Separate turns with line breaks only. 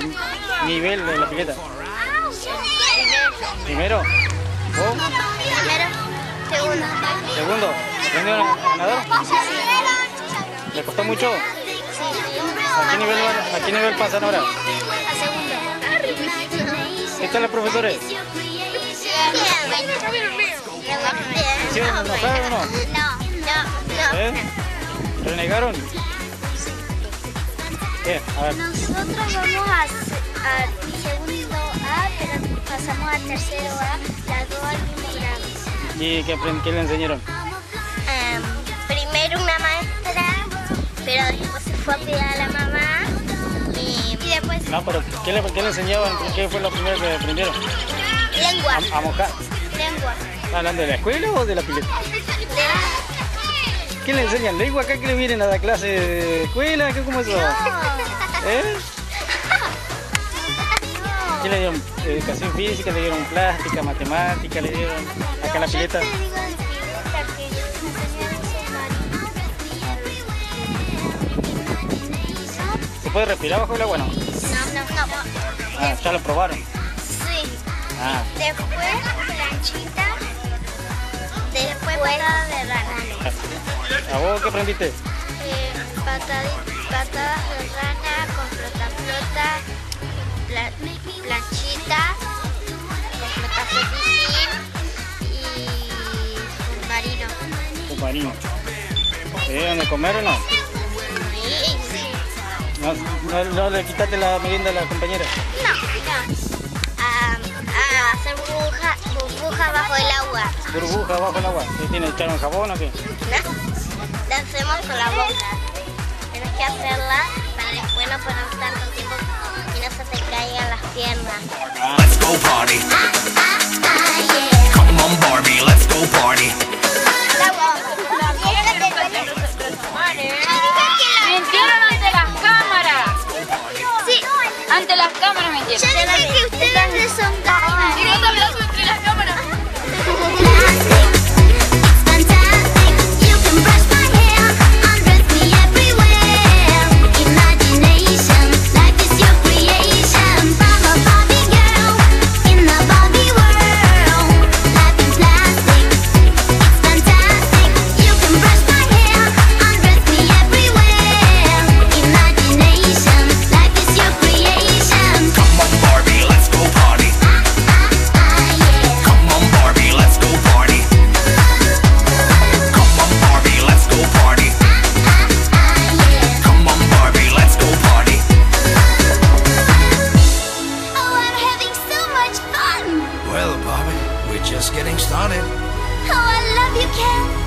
nivel de la pileta?
Primero.
¿Primero? ¿Vos?
Primero. Segundo.
¿Segundo? ¿Aprendieron a nadar? ¿Le costó mucho? ¿A qué nivel pasan ahora?
A segundo.
¿Qué tal los profesores? ¿Sí, no saben o no?
No.
¿Eh? ¿Renegaron? ¿Qué? A ver.
Nosotros vamos a segundo A, pero pasamos a tercero A, las dos al mismo grado.
¿Y qué le enseñaron?
Primero una maestra, pero después se fue a cuidar a la mamá y después
No, pero ¿qué le enseñaban? ¿Qué fue lo primero que aprendieron?
lengua.
A mojar.
Lengua.
¿Están hablando de la escuela o de la pileta? ¿Qué le enseñan? ¿Lengua acá que le vienen a la clase de escuela? ¿Cómo es eso? ¿Eh? ¿Qué le dieron? ¿Educación física? ¿Le dieron plástica, matemática? ¿Le dieron acá en la pileta? ¿Se puede respirar bajo el agua o no?
No.
Ah, ya lo probaron.
Sí.
Ah,
Después planchita. Después patada de rana.
¿a vos qué aprendiste?
Patadas de rana con flota, planchita, con flotación y submarino.
Submarino. ¿Te dieron de comer o no?
Sí.
¿No le quitaste la merienda a la compañera?
No. A hacer burbuja bajo el agua.
¿Burbuja bajo el agua? ¿Qué tiene? ¿Echaron jabón o qué?
La hacemos con la boca. Tienes que hacerla para después no poner tanto tiempo y no se te caigan las piernas.
Let's go party. Come on Barbie, let's go party.
Mintieron ante las cámaras.
Sí.
Ante las cámaras mintieron.
Yo dije que ustedes son cámaras.
Y no te hablamos entre las cámaras.
Well, Bobby, we're just getting started.
Oh, I love you, Ken.